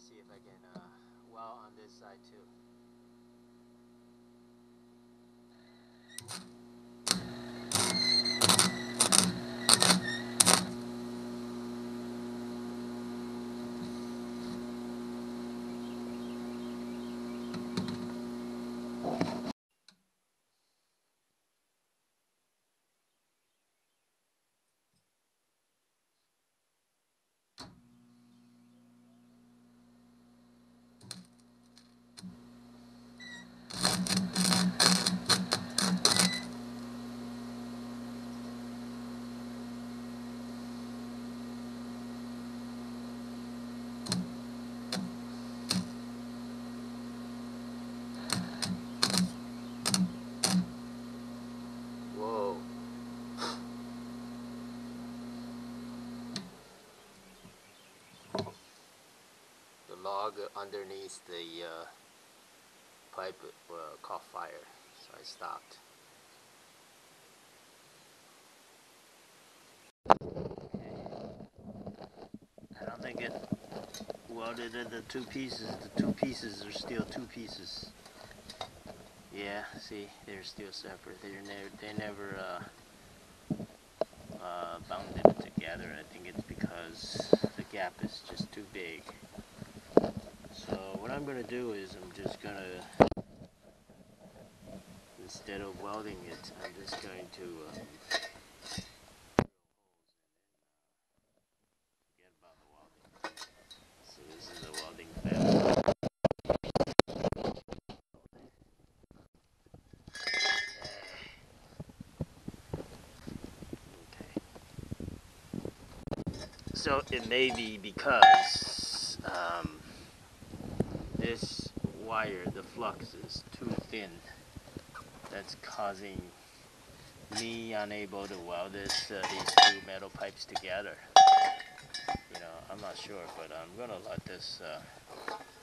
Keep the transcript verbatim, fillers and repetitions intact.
see if I can uh, weld on this side too. Whoa. The log underneath the uh, pipe uh, caught fire, so I stopped. I don't think it welded in the two pieces. The two pieces are still two pieces. Yeah, see, they're still separate. They're never, they never uh, uh, bounded it together. I think it's because the gap is just too big. So what I'm going to do is I'm just going to, instead of welding it, I'm just going to um, forget about the welding. So this is a welding bed. So it may be because um, this wire, the flux is too thin. That's causing me unable to weld this, uh, these two metal pipes together. You know, I'm not sure, but I'm gonna let this uh,